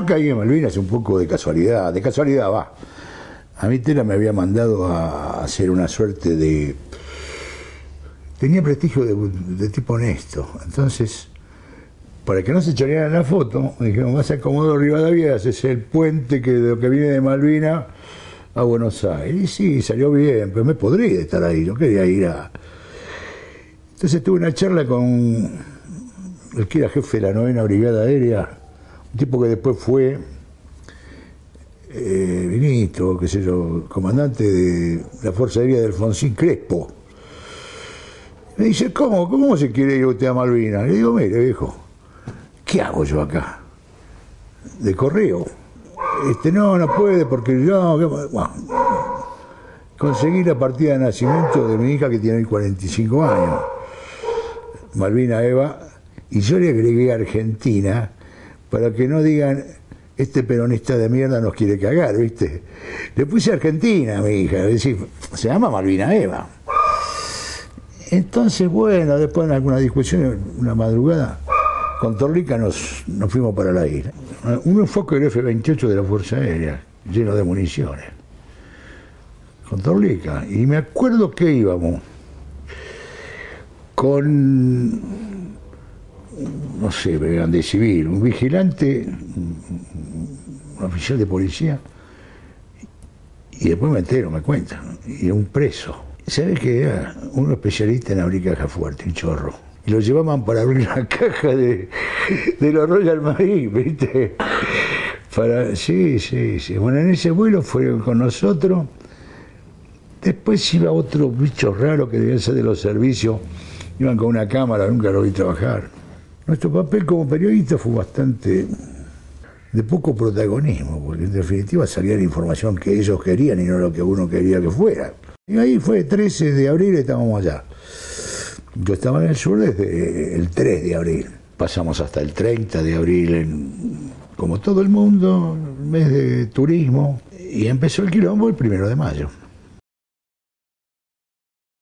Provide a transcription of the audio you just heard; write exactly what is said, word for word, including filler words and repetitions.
yo caí en Malvinas un poco de casualidad, de casualidad va. A mí Tela me había mandado a hacer una suerte de... Tenía prestigio de, de tipo honesto, entonces, para que no se chorearan la foto, me dijeron, vas a Comodoro Rivadavia, haces el puente que, de lo que viene de Malvinas a Buenos Aires. Y sí, salió bien, pero me podría estar ahí, no quería ir a... Entonces tuve una charla con el que era jefe de la novena Brigada Aérea, un tipo que después fue eh, ministro, qué sé yo, comandante de la Fuerza Aérea de Alfonsín Crespo. Me dice, ¿cómo? ¿Cómo se quiere ir usted a Malvinas? Le digo, mire, viejo, ¿qué hago yo acá? De correo. Este, no, no puede porque yo... Bueno, conseguí la partida de nacimiento de mi hija que tiene cuarenta y cinco años. Malvina Eva, y yo le agregué Argentina para que no digan este peronista de mierda nos quiere cagar, ¿viste? Le puse Argentina a mi hija, es decir, se llama Malvina Eva. Entonces, bueno, después de alguna discusión, una madrugada, con Torlica nos, nos fuimos para la isla. Un enfoque del F veintiocho de la Fuerza Aérea, lleno de municiones. Con Torlica. Y me acuerdo que íbamos con, no sé, de civil, un vigilante, un oficial de policía, y después me entero, me cuentan, y un preso. ¿Sabes qué era? Un especialista en abrir caja fuerte, un chorro. Y lo llevaban para abrir la caja de, de los Royal Marines, ¿viste? Para, sí, sí, sí. Bueno, en ese vuelo fueron con nosotros. Después iba otro bicho raro que debían ser de los servicios. Iban con una cámara, nunca lo vi trabajar. Nuestro papel como periodista fue bastante de poco protagonismo, porque en definitiva salía la información que ellos querían y no lo que uno quería que fuera. Y ahí fue trece de abril, estábamos allá. Yo estaba en el sur desde el tres de abril. Pasamos hasta el treinta de abril, en, como todo el mundo, mes de turismo. Y empezó el quilombo el primero de mayo.